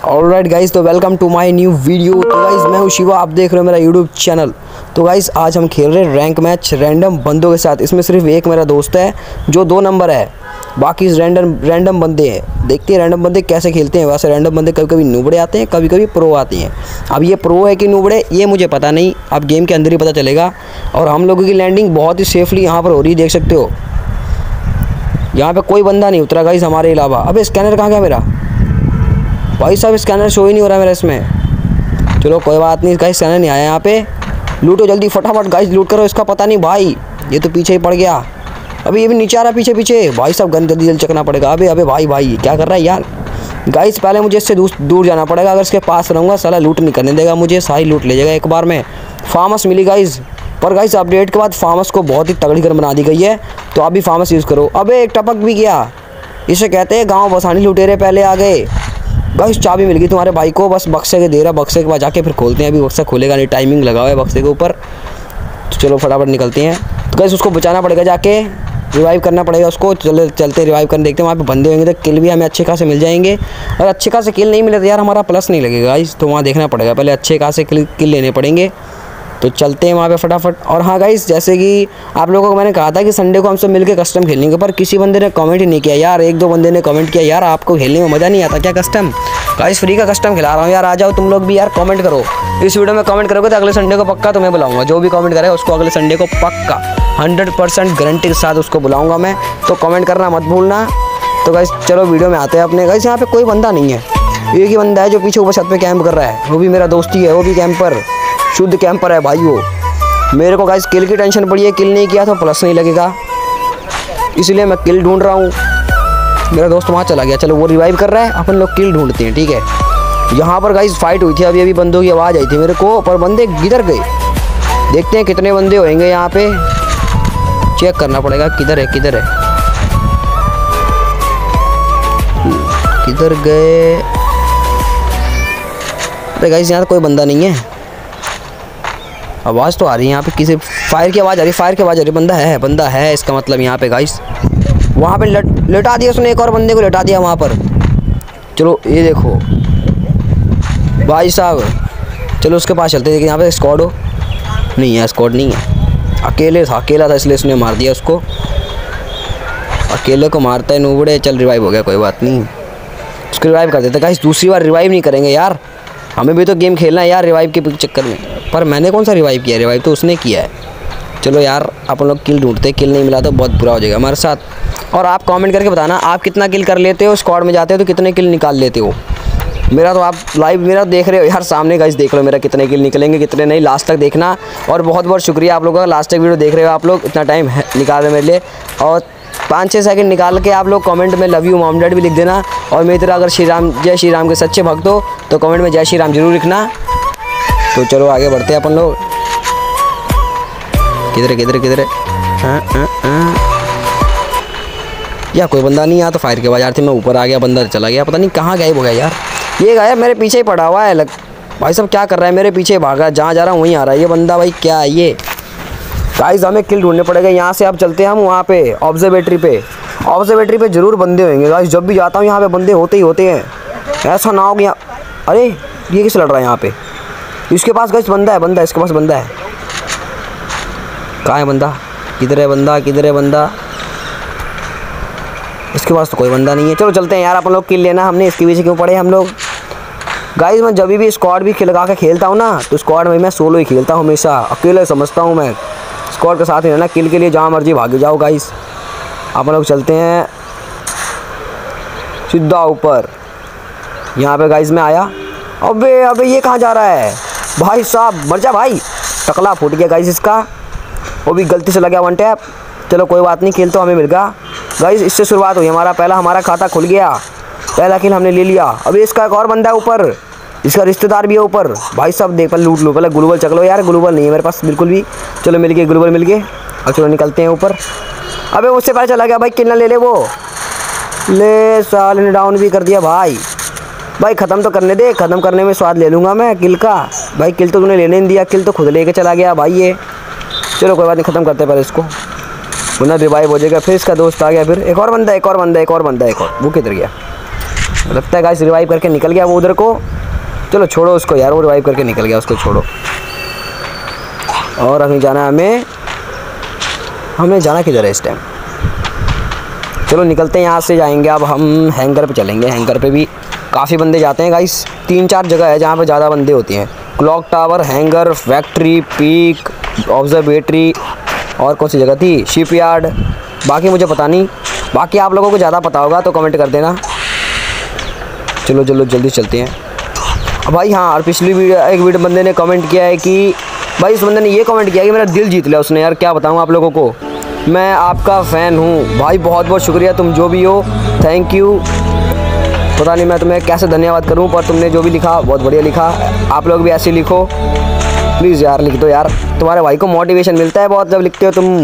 Alright guys, तो welcome to my new video. तो guys मैं हूँ शिवा, आप देख रहे हो मेरा यूट्यूब चैनल। तो गाइस आज हम खेल रहे हैं रैंक मैच रैंडम बंदों के साथ। इसमें सिर्फ एक मेरा दोस्त है जो 2 नंबर है, बाकी रैंडम बंदे हैं। देखते हैं रैंडम बंदे कैसे खेलते हैं। वैसे रैंडम बंदे कभी कभी नूबड़े आते हैं, कभी कभी प्रो आते हैं। अब ये प्रो है कि नूबड़े ये मुझे पता नहीं, अब गेम के अंदर ही पता चलेगा। और हम लोगों की लैंडिंग बहुत ही सेफली यहाँ पर हो रही है, देख सकते हो। यहाँ पे कोई बंदा नहीं उतरा गाइस हमारे अलावा। अबे स्कैनर कहाँ गया मेरा? भाई साहब स्कैनर शो ही नहीं हो रहा मेरा इसमें। चलो कोई बात नहीं गाइस, स्कैनर नहीं आया यहाँ पे। लूटो जल्दी फटाफट गाइस, लूट करो। इसका पता नहीं भाई, ये तो पीछे ही पड़ गया। अभी ये भी नीचे आ रहा पीछे पीछे। भाई साहब गन जल्दी जल्दी चकना पड़ेगा। अबे भाई क्या कर रहा है यार? गाइस पहले मुझे इससे दूर जाना पड़ेगा। अगर इसके पास रहूँगा साला लूट नहीं करने देगा मुझे, सारी लूट ले जाएगा एक बार में। फार्मस मिली गाइस, पर गाइस अपडेट के बाद फार्मस को बहुत ही तगड़ी गन बना दी गई है, तो आप भी फार्मस यूज़ करो। अबे एक टपक भी गया। इसे कहते हैं गाँव बसानी लुटेरे पहले आ गए। गाइस चाबी मिल गई तुम्हारे भाई को, बस बक्से के दे रहा। बक्से के बाद जाके फिर खोलते हैं। अभी बक्सा खोलेगा नहीं, टाइमिंग लगा हुआ है बक्से के ऊपर। तो चलो फटाफट निकलते हैं। तो गाइस उसको बचाना पड़ेगा, जाके रिवाइव करना पड़ेगा उसको। चलते रिवाइव करने देखते हैं। वहाँ पे बंदे होंगे तो किल भी हमें अच्छे खासे मिल जाएंगे। और अच्छे खासे किल नहीं मिले तो यार हमारा प्लस नहीं लगेगा गाइस, तो वहाँ देखना पड़ेगा। पहले अच्छे खासे किल लेने पड़ेंगे। तो चलते हैं वहाँ पे फटाफट। और हाँ गाइस, जैसे कि आप लोगों को मैंने कहा था कि संडे को हम सब मिलकर कस्टम खेलेंगे, पर किसी बंदे ने कमेंट ही नहीं किया यार। 1-2 बंदे ने कमेंट किया, यार आपको खेलने में मज़ा नहीं आता क्या कस्टम? गाइस फ्री का कस्टम खिला रहा हूँ यार, आ जाओ तुम लोग भी यार। कमेंट करो, इस वीडियो में कमेंट करोगे तो अगले संडे को पक्का तुम्हें बुलाऊंगा। जो भी कमेंट करेगा उसको अगले संडे को पक्का 100% गारंटी के साथ उसको बुलाऊंगा मैं। तो कमेंट करना मत भूलना। तो गाइस चलो वीडियो में आते हैं अपने। गाइस यहाँ पे कोई बंदा नहीं है, एक ही बंदा है जो पीछे ऊपर छत पे कैंप कर रहा है। वो भी मेरा दोस्त ही है, वो भी कैंपर, शुद्ध कैंपर है भाई वो। मेरे को गाइस किल की टेंशन पड़ी है, किल नहीं किया तो प्लस नहीं लगेगा, इसलिए मैं किल ढूंढ रहा हूँ। मेरा दोस्त वहाँ चला गया, चलो वो रिवाइव कर रहा है, अपन लोग किल ढूंढते हैं, ठीक है। यहाँ पर गाइस फाइट हुई थी अभी बंदों की आवाज़ आई थी मेरे को, पर बंदे किधर गए? देखते हैं कितने बंदे होंगे यहाँ पे, चेक करना पड़ेगा किधर है किधर गए। अरे गाइस यहाँ तो कोई बंदा नहीं है। आवाज़ तो आ रही है यहाँ पे, किसी फायर की आवाज़ आ रही है, फायर की आवाज़ आ रही है। बंदा है इसका मतलब यहाँ पे गाइस। वहाँ पे लेटा दिया उसने, एक और बंदे को लेटा दिया वहाँ पर। चलो ये देखो भाई साहब, चलो उसके पास चलते हैं। लेकिन यहाँ पे स्क्वाड हो नहीं है, स्क्वाड नहीं है, अकेला था इसलिए उसने मार दिया उसको। अकेले को मारता है नूबड़े। चल रिवाइव हो गया, कोई बात नहीं, उसको रिवाइव कर देते गाइस। दूसरी बार रिवाइव नहीं करेंगे यार, हमें भी तो गेम खेलना है यार रिवाइव के चक्कर में। पर मैंने कौन सा रिवाइव किया, रिवाइव तो उसने किया है। चलो यार अपन लोग किल ढूंढते, किल नहीं मिला तो बहुत बुरा हो जाएगा हमारे साथ। और आप कमेंट करके बताना आप कितना किल कर लेते हो, स्क्वाड में जाते हो तो कितने किल निकाल लेते हो। मेरा तो आप लाइव मेरा देख रहे हो यार सामने गाइस, देख लो मेरा कितने किल निकलेंगे कितने नहीं, लास्ट तक देखना। और बहुत बहुत शुक्रिया आप लोगों का, लास्ट तक वीडियो देख रहे हो आप लोग, इतना टाइम निकाल रहे मेरे लिए। और 5-6 सेकंड निकाल के आप लोग कमेंट में लव यू मॉम डैड भी लिख देना। और मेरी तरह अगर जय श्री राम के सच्चे भक्त हो तो कमेंट में जय श्री राम जरूर लिखना। तो चलो आगे बढ़ते हैं अपन लोग। किधर है? या कोई बंदा नहीं आया तो फायर के बाजार थे, मैं ऊपर आ गया, बंदा चला गया, पता नहीं कहाँ गायब हो गया यार। ये गायब मेरे पीछे ही पड़ा हुआ है। भाई साहब क्या कर रहा है, मेरे पीछे भागा, जहाँ जा रहा हूँ वहीं आ रहा है ये बंदा। भाई क्या है ये? गाइस हमें किल ढूंढने पड़ेगा। यहाँ से अब चलते हैं हम वहाँ पे ऑब्जर्वेटरी पे जरूर बंदे होंगे गाइस। जब भी जाता हूँ यहाँ पे बंदे होते ही होते हैं, ऐसा ना हो गया। अरे ये किस लड़ रहा है यहाँ पे? इसके पास गाइस बंदा है, इसके पास बंदा है। कहाँ है बंदा? किधर है बंदा? इसके पास तो कोई बंदा नहीं है। चलो चलते हैं यार, अपन लोग किल लेना हमने, इसके पीछे क्यों पड़े हम लोग। गाइस मैं जब भी स्क्वाड भी लगा के खेलता हूँ ना, तो स्क्वाड में मैं सोलो ही खेलता हूँ हमेशा, अकेले समझता हूँ मैं। स्क्वाड के साथ ही रहना, किल के लिए जहाँ मर्जी भागे जाओ गाइस। अपन लोग चलते हैं सीधा ऊपर। यहाँ पे गाइस मैं आया। अबे ये कहाँ जा रहा है भाई साहब? मर जा भाई। टकला फूट गया गाइस इसका, वो भी गलती से लगा 1 टैप। चलो कोई बात नहीं, खेल तो हमें मिल गया गाइस। इससे शुरुआत हुई हमारा खाता खुल गया, पहला किल हमने ले लिया। अभी इसका एक और बंदा है ऊपर, इसका रिश्तेदार भी है ऊपर। भाई साहब देख पर लूट लो, पहले ग्लोबल चक लो यार। ग्लोबल नहीं है मेरे पास बिल्कुल भी। चलो मिल गए, ग्लोबल मिल गए। अब चलो निकलते हैं ऊपर। अबे उससे पहले चला गया भाई, किल ना ले वो ले, साले ने डाउन भी कर दिया भाई ख़त्म तो करने दे, ख़त्म करने में स्वाद ले लूँगा मैं किल का। भाई किल तो तूने लेने नहीं दिया, किल तो खुद लेके चला गया भाई ये। चलो कोई बात नहीं, ख़त्म करते पहले इसको, वरना रिवाइव हो जाएगा। फिर इसका दोस्त आ गया, फिर एक और बंदा, वो किधर गया? लगता है गाइस रिवाइव करके निकल गया वो उधर को। चलो छोड़ो उसको यार, वो रिवाइव करके निकल गया, उसको छोड़ो। और अभी जाना है हमें जाना किधर है इस टाइम? चलो निकलते हैं यहाँ से, जाएंगे अब हम हैंगर पे चलेंगे। हैंगर पे भी काफ़ी बंदे जाते हैं गाइस, 3-4 जगह है जहाँ पे ज़्यादा बंदे होते हैं। Clock tower, hangar, factory, peak, observatory, और कौन सी जगह थी, शिपयार्ड, बाकी मुझे पता नहीं। बाकी आप लोगों को ज़्यादा पता होगा तो कमेंट कर देना। चलो चलो जल्दी चलते हैं। अब भाई हाँ, और पिछली वीडियो एक वीडियो बंदे ने कमेंट किया है कि भाई उस बंदे ने ये कमेंट किया कि मेरा दिल जीत लिया उसने। यार क्या बताऊँ आप लोगों को, मैं आपका फ़ैन हूँ भाई, बहुत बहुत शुक्रिया, तुम जो भी हो, थैंक यू। पता नहीं मैं तुम्हें कैसे धन्यवाद करूँ, पर तुमने जो भी लिखा बहुत बढ़िया लिखा। आप लोग भी ऐसे लिखो प्लीज़ यार, लिख दो यार, तुम्हारे भाई को मोटिवेशन मिलता है बहुत जब लिखते हो तुम।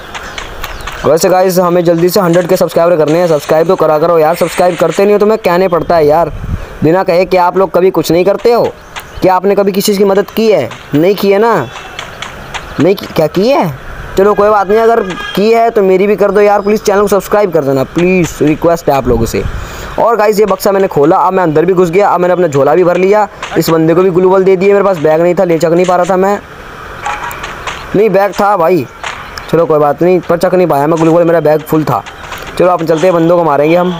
वैसे गाइस हमें जल्दी से 100 के सब्सक्राइबर करने हैं, सब्सक्राइब तो करा करो यार। सब्सक्राइब करते नहीं हो तो मैं कहने पड़ता है यार, बिना कहे कि आप लोग कभी कुछ नहीं करते हो। क्या आपने कभी किसी की मदद की है? नहीं की है ना? नहीं की, क्या की है? चलो कोई बात नहीं, अगर की है तो मेरी भी कर दो यार, प्लीज़ चैनल को सब्सक्राइब कर देना प्लीज़, रिक्वेस्ट है आप लोगों से। और गाइस ये बक्सा मैंने खोला, अब मैं अंदर भी घुस गया। अब मैंने अपना झोला भी भर लिया, इस बंदे को भी ग्लूवल दे दिए। मेरे पास बैग नहीं था, ले चक नहीं पा रहा था मैं, नहीं बैग था भाई, चलो कोई बात नहीं, पर चक नहीं पाया मैं ग्लूवल, मेरा बैग फुल था। चलो आप चलते हैं, बंदों को मारेंगे हम।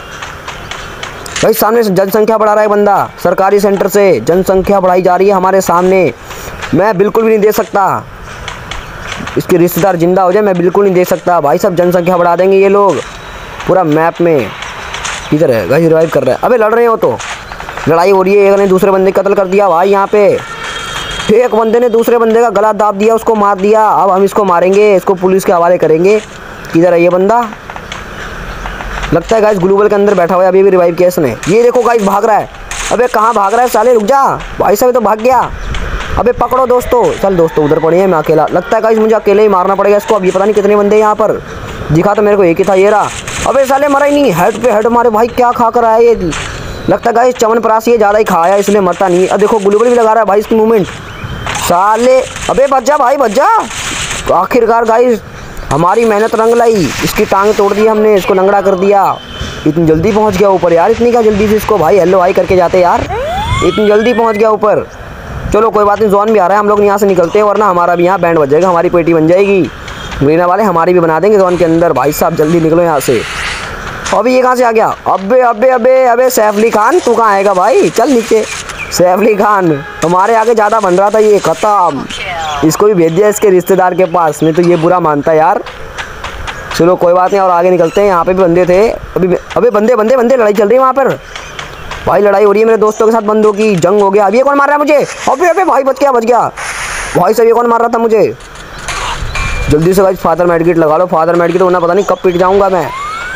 भाई सामने से जनसंख्या बढ़ा रहा है बंदा, सरकारी सेंटर से जनसंख्या बढ़ाई जा रही है हमारे सामने। मैं बिल्कुल भी नहीं दे सकता, इसके रिश्तेदार जिंदा हो जाए मैं बिल्कुल नहीं दे सकता। भाई सब जनसंख्या बढ़ा देंगे ये लोग पूरा मैप में। किधर है गाइस? रिवाइव कर रहा है। अबे लड़ रहे हो तो लड़ाई हो रही है, एक ने दूसरे बंदे का कत्ल कर दिया भाई। यहाँ पे एक बंदे ने दूसरे बंदे का गला दाब दिया, उसको मार दिया। अब हम इसको मारेंगे, इसको पुलिस के हवाले करेंगे। किधर है ये बंदा? लगता है गाइस ग्लूवल के अंदर बैठा हुआ है, अभी भी रिवाइव किया इसने। ये देखो गाइस भाग रहा है। अबे कहाँ भाग रहा है साले, रुक जा भाई साहब, तो भाग गया। अबे पकड़ो दोस्तों, चल दोस्तों उधर पड़े हैं, मैं अकेला। लगता है गाइस मुझे अकेले ही मारना पड़ेगा इसको। अब ये पता नहीं कितने बंदे यहाँ पर, दिखा तो मेरे को एक ही था, ये रहा। अबे साले मरा ही नहीं, हेड पे हेड मारे भाई, क्या खा कर आया ये। लगता है गाइस च्यवनप्राश ये ज़्यादा ही खाया इसलिए मरता नहीं। अब देखो ग्लूवल भी लगा रहा है भाई, इसकी मूवमेंट साले। अबे बच जा भाई, बच जा। तो आखिरकार गाइस हमारी मेहनत रंग लाई, इसकी टांग तोड़ दी हमने, इसको लंगड़ा कर दिया। इतनी जल्दी पहुंच गया ऊपर यार, इतनी क्या जल्दी से इसको भाई हेलो हाई करके जाते यार, इतनी जल्दी पहुंच गया ऊपर। चलो कोई बात नहीं, जोन भी आ रहा है, हम लोग यहाँ से निकलते हैं, वरना हमारा भी यहाँ बैंड बज जाएगा, हमारी पेटी बन जाएगी। ग्रीना वाले हमारी भी बना देंगे जोन के अंदर। भाई साहब जल्दी निकलो यहाँ से। अभी ये कहाँ से आ गया? अबे अबे अबे अबे सैफ अली खान तू कहाँ आएगा भाई, चल नीचे। सैफ अली खान हमारे आगे ज़्यादा बन रहा था, ये खत्म। इसको भी भेज दिया इसके रिश्तेदार के पास, नहीं तो ये बुरा मानता यार। चलो कोई बात नहीं, और आगे निकलते हैं। यहाँ पे भी बंदे थे अभी। अबे बंदे बंदे बंदे लड़ाई चल रही है वहाँ पर भाई, लड़ाई हो रही है मेरे दोस्तों के साथ, बंदों की जंग हो गया। अब ये कौन मार रहा है मुझे? अबे अबे भाई बच गया भाई साहब, ये कौन मार रहा था मुझे? जल्दी से भाई फादर मेडकिट लगा लो, फादर मेडकिट होना, पता नहीं कब पिट जाऊँगा मैं।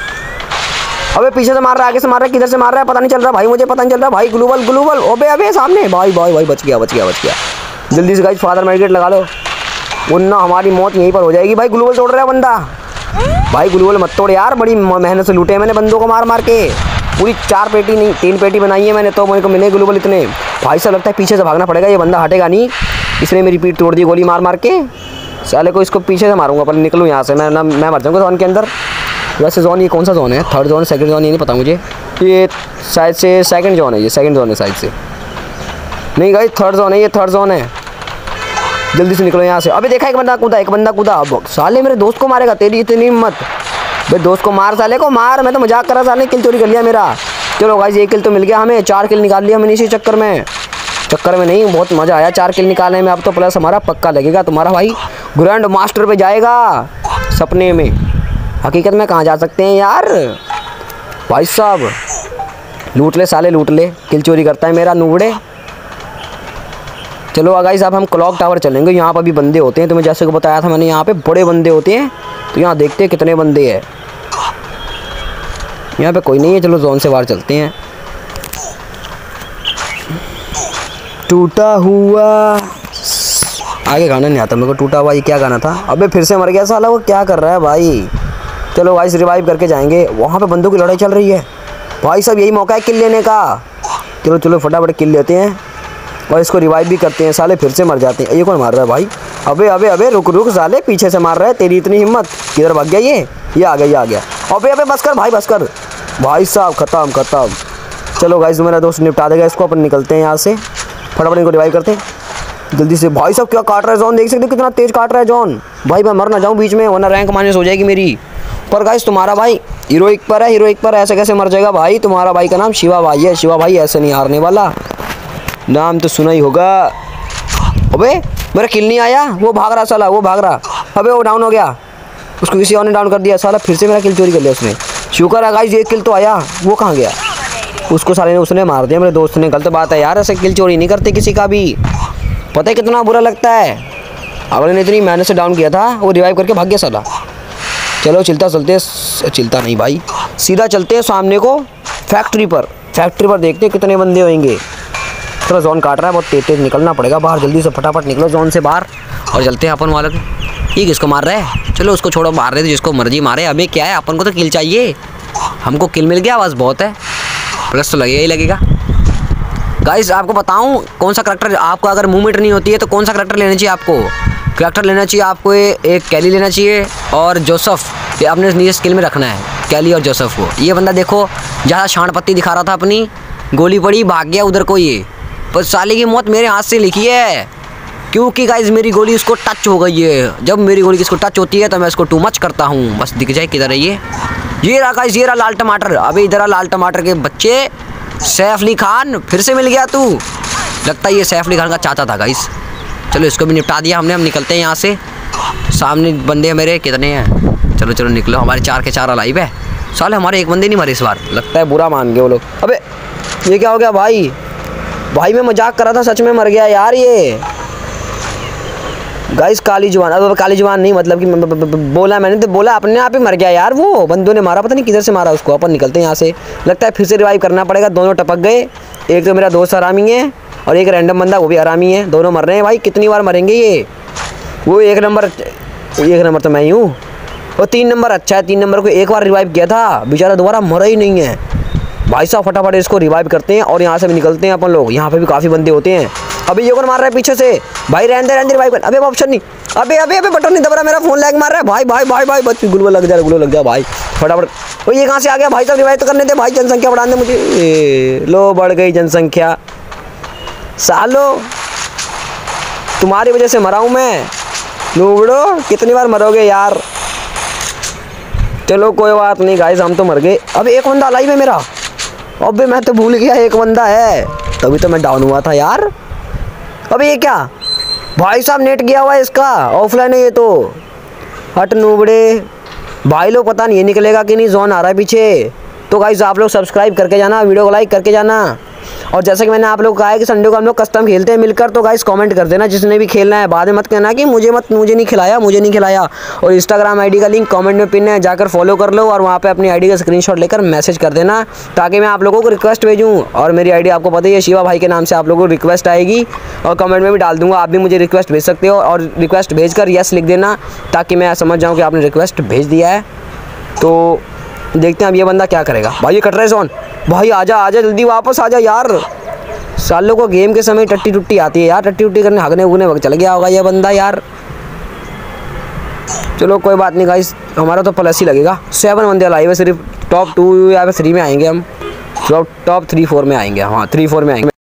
अबे पीछे से मार रहा है, आगे से मार रहा है, किधर से मार रहा है पता नहीं चल रहा भाई, मुझे पता नहीं चल रहा भाई। ग्लूवल ग्लूवल, अबे अबे सामने भाई भाई भाई, बच गया। जल्दी से गाइस फादर मेडकिट लगा लो, वरना हमारी मौत यहीं पर हो जाएगी। भाई ग्लूवल तोड़ रहा है बंदा, भाई ग्लूवल मत तोड़ यार, बड़ी मेहनत से लूटे हैं मैंने बंदों को मार मार के। पूरी 4 पेटी नहीं 3 पेटी बनाई है मैंने, तो मेरे को मिले ग्लूवल इतने। भाई साहब लगता है पीछे से भागना पड़ेगा, ये बंदा हटेगा नहीं, इसने मेरी पीठ तोड़ दी गोली मार मार के। साले को इसको पीछे से मारूंगा, पर निकलूँ यहाँ से, मैं मर जाऊँगा जोन के अंदर। वैसे जोन ये कौन सा जोन है? 3rd जोन 2nd जोन ये नहीं पता मुझे, ये शायद से 2nd जोन है, ये 2nd जोन है शायद से। नहीं गाइस 3rd जोन है, ये 3rd जोन है। जल्दी से निकलो यहाँ से। अबे देखा एक बंदा कूदा। अब साले मेरे दोस्त को मारेगा, तेरी इतनी हिम्मत? भाई दोस्त को मार, साले को मार, मैं तो मजाक कर रहा, साले किल चोरी कर लिया मेरा। चलो गाइस 1 किल तो मिल गया हमें, 4 किल निकाल लिया हमने इसी चक्कर में नहीं, बहुत मज़ा आया 4 किल निकालने में। अब तो प्लस हमारा पक्का लगेगा, तुम्हारा भाई ग्रैंड मास्टर पे जाएगा सपने में। हकीकत में कहाँ जा सकते हैं यार भाई साहब। लूट ले साले, लूट ले, किल चोरी करता है मेरा नूबड़े। चलो गाइस अब हम क्लॉक टावर चलेंगे, यहाँ पर भी बंदे होते हैं, तुम्हें जैसे को बताया था मैंने, यहाँ पे बड़े बंदे होते हैं। तो यहाँ देखते हैं कितने बंदे हैं। यहाँ पे कोई नहीं है, चलो जोन से बाहर चलते हैं। टूटा हुआ, आगे गाना नहीं आता मेरे को, टूटा हुआ ये क्या गाना था? अबे फिर से मर गया साला, वो क्या कर रहा है भाई। चलो गाइस रिवाइव करके जाएंगे, वहाँ पे बंदों की लड़ाई चल रही है भाई साहब, यही मौका है किल लेने का। चलो चलो फटाफट किल लेते हैं और इसको रिवाइव भी करते हैं। साले फिर से मर जाते हैं। ये कौन मार रहा है भाई? अबे अबे अबे रुक रुक साले, पीछे से मार रहा है, तेरी इतनी हिम्मत? किधर भाग गया ये आ गया। अबे अबे बस कर भाई, बस कर भाई साहब, खत्म। चलो गाइस मेरा दोस्त निपटा देगा इसको, अपन निकलते हैं यहाँ से, फटाफट इनको रिवाइव करते हैं जल्दी से। भाई साहब क्या काट रहा है जॉन, देख सकते हो कितना तेज काट रहा है जॉन। भाई मैं मर ना जाऊँ बीच में, वरना रैंक माइनस हो जाएगी मेरी। पर गाइस तुम्हारा भाई हीरोइक पर है, हीरोइक पर ऐसे कैसे मर जाएगा भाई। तुम्हारा भाई का नाम शिवा भाई है, शिवा भाई ऐसे नहीं हारने वाला, नाम तो सुना ही होगा। अबे मेरा किल नहीं आया, वो भाग रहा साला, वो भाग रहा। अबे वो डाउन हो गया, उसको किसी और ने डाउन कर दिया साला, फिर से मेरा किल चोरी कर लिया उसने। शुक्र है गाइस एक किल तो आया, वो कहाँ गया, उसको साले ने उसने मार दिया मेरे दोस्त ने। गलत बात है यार, ऐसे किल चोरी नहीं करते किसी का भी, पता है कितना बुरा लगता है। अगले ने इतनी मेहनत से डाउन किया था, वो रिवाइव करके भाग गया साला। चलो चिल्ता नहीं भाई, सीधा चलते हैं सामने को फैक्ट्री पर देखते हैं कितने बंदे होंगे। थोड़ा जोन काट रहा है, बहुत तेज निकलना पड़ेगा बाहर, जल्दी से फटाफट निकलो जोन से बाहर और चलते हैं अपन वालों के। ये किसको मार रहा है, चलो उसको छोड़ो, मार रहे थे जिसको मर्जी मारे, हमें क्या है, अपन को तो किल चाहिए। हमको किल मिल गया बस बहुत है, प्लस तो लगेगा ही लगेगा। गाइस आपको बताऊं कौन सा करैक्टर, आपको अगर मूवमेंट नहीं होती है तो कौन सा करैक्टर लेना चाहिए आपको, करैक्टर लेना चाहिए आपको एक कैली लेना चाहिए और जोसेफ, ये अपने नीचे स्किल में रखना है कैली और जोसेफ को। ये बंदा देखो ज़्यादा शान पत्ती दिखा रहा था अपनी, गोली पड़ी भाग गया उधर को, ये पर साले की मौत मेरे हाथ से लिखी है, क्योंकि गाइस मेरी गोली इसको टच हो गई है। जब मेरी गोली किसको टच होती है तो मैं इसको टू मच करता हूँ। बस दिख जाए किधर है ये रहा गाइस, ये रहा लाल टमाटर। अबे इधर लाल टमाटर के बच्चे, सैफ अली खान फिर से मिल गया तू, लगता है ये सैफ अली खान का चाचा था गाइस। चलो इसको भी निपटा दिया हमने, हम निकलते हैं यहाँ से। सामने बंदे मेरे कितने हैं, चलो निकलो, हमारे 4 के 4 अलाइव है। साले हमारे एक बंदे नहीं मरे इस बार, लगता है बुरा मान गए वो लोग। अबे ये क्या हो गया भाई मैं मजाक कर रहा था, सच में मर गया यार ये गाइस। काली जवान, अब काली जवान नहीं मतलब कि बोला मैंने, तो बोला अपने आप ही मर गया यार, वो बंदों ने मारा, पता नहीं किधर से मारा उसको। अपन निकलते हैं यहाँ से, लगता है फिर से रिवाइव करना पड़ेगा। दोनों टपक गए, एक तो मेरा दोस्त हरामी है और एक रैंडम बंदा वो भी हरामी है, दोनों मर रहे हैं भाई। कितनी बार मरेंगे ये, वो एक नंबर तो मैं ही हूँ, वो 3 नंबर अच्छा है, 3 नंबर को एक बार रिवाइव किया था, बेचारा दोबारा मरा ही नहीं है भाई साहब। फटाफट इसको रिवाइव करते हैं और यहाँ से भी निकलते हैं अपन लोग। यहाँ पे भी काफ़ी बंदे होते हैं। अभी ये कौन मार रहा है पीछे से भाई, रहने दे रिवाइव कर। अबे ऑप्शन नहीं, अबे बटन नहीं दब रहा, मेरा फोन लैग मार रहा है भाई बच, गुलो लग जा भाई फटाफट। तो ये कहाँ से आ गया भाई साहब, रिवाइव तो करने दे भाई, जनसंख्या बढ़ाने मुझे। लो बढ़ गई जनसंख्या, सालो तुम्हारी वजह से मरा हूँ मैं, नूबड़ो कितनी बार मरोगे यार। चलो कोई बात नहीं गाइस, हम तो मर गए। अब एक बंदा लाइव है मेरा, अबे मैं तो भूल गया एक बंदा है, तभी तो मैं डाउन हुआ था यार। अबे ये क्या भाई साहब, नेट गया हुआ है इसका, ऑफलाइन है ये तो। हट नूबड़े भाई लोग, पता नहीं ये निकलेगा कि नहीं, जोन आ रहा है पीछे। तो गाइस आप लोग सब्सक्राइब करके जाना, वीडियो को लाइक करके जाना। और जैसे कि मैंने आप लोग कहा है कि संडे को हम लोग कस्टम खेलते हैं मिलकर, तो गाइस कमेंट कर देना जिसने भी खेलना है। बाद में मत कहना कि मुझे नहीं खिलाया। और इंस्टाग्राम आईडी का लिंक कमेंट में पिन है, जाकर फॉलो कर लो और वहाँ पे अपनी आईडी का स्क्रीनशॉट लेकर मैसेज कर देना, ताकि मैं आप लोगों को रिक्वेस्ट भेजूँ। और मेरी आईडी आपको पता ही है, शिवा भाई के नाम से आप लोगों को रिक्वेस्ट आएगी और कमेंट में भी डाल दूँगा, आप भी मुझे रिक्वेस्ट भेज सकते हो। और रिक्वेस्ट भेजकर यस लिख देना, ताकि मैं समझ जाऊँ कि आपने रिक्वेस्ट भेज दिया है। तो देखते हैं अब ये बंदा क्या करेगा। भाई ये कट रहा है जोन, भाई आजा जल्दी वापस आजा यार। सालों को गेम के समय टट्टी टुट्टी आती है यार, टट्टी टुट्टी करने हगने उगने चल गया होगा ये बंदा यार। चलो कोई बात नहीं गाइस, हमारा तो प्लस ही लगेगा। 7 बंदे लाइव है, सिर्फ टॉप 2 या 3 में आएंगे हम, टॉप 3-4 में आएंगे। हाँ 3-4 में आएंगे।